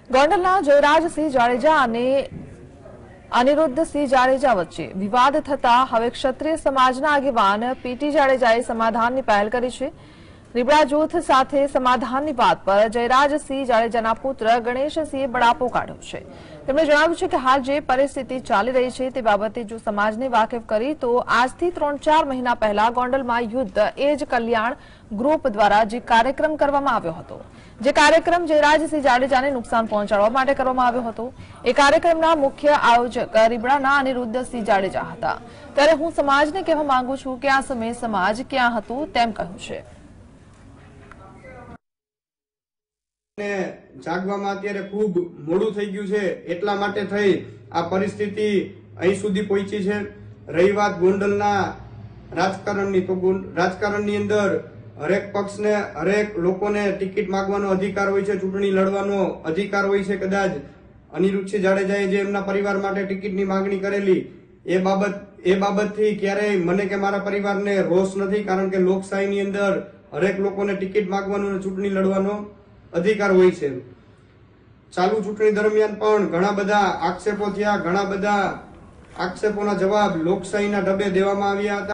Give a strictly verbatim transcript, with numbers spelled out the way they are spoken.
ગોંડલના જયરાજસિંહ જાડેજા અને અનિરુદ્ધસિંહ જાડેજા વચ્ચે વિવાદ થતા હવે ક્ષત્રિય સમાજના આગેવાન પીટી જાડેજાએ સમાધાનની પહેલ કરી છે। રીબડા જૂથ સાથે સમાધાનની વાત પર જયરાજસિંહ જાડેજાના પુત્ર ગણેશસિંહે બળાપો કાઢ્યો છે। તેમણે જણાવ્યું છે કે હાલ જે પરિસ્થિતિ ચાલી રહી છે તે બાબતે જો સમાજને વાકેફ કરી તો આજથી ત્રણ ચાર મહિના પહેલા ગોંડલમાં યુદ્ધ એજ કલ્યાણ ગ્રુપ દ્વારા જે કાર્યક્રમ કરવામાં આવ્યો હતો, જે કાર્યક્રમ જયરાજસિંહ જાડેજાને નુકસાન પહોંચાડવા માટે કરવામાં આવ્યો હતો, એ કાર્યક્રમના મુખ્ય આયોજક રીબડાના અનિરુદ્ધસિંહ જાડેજા હતા। ત્યારે હું સમાજને કહેવા માંગુ છું કે આ સમયે સમાજ ક્યાં હતું તેમ કહ્યું છે। જાગવામાં અત્યારે ખૂબ મોડું થઈ ગયું છે, એટલા માટે થઈ આ પરિસ્થિતિ અહીં સુધી પહોંચી છે। રહી વાત ગોંડલના રાજકારણની, તો રાજકારણની અંદર હરેક પક્ષને હરેક લોકોને ટિકિટ માંગવાનો અધિકાર હોય છે, ચૂંટણી લડવાનો અધિકાર હોય છે। કદાચ અનિરુદ્ધસિંહ જાડેજાએ જે એમના પરિવાર માટે ટિકિટની માંગણી કરેલી એ બાબત એ બાબતથી ક્યારેય મને કે મારા પરિવારને રોષ નથી, કારણ કે લોકશાહીની અંદર હરેક લોકોને ટિકિટ માંગવાનો અને ચૂંટણી લડવાનો અધિકાર હોય છે। ચાલુ ચૂંટણી દરમિયાન પણ ઘણા બધા આક્ષેપો થયા, ઘણા બધા આક્ષેપોના જવાબ લોકશાહીના ઢબે દેવામાં આવ્યા હતા।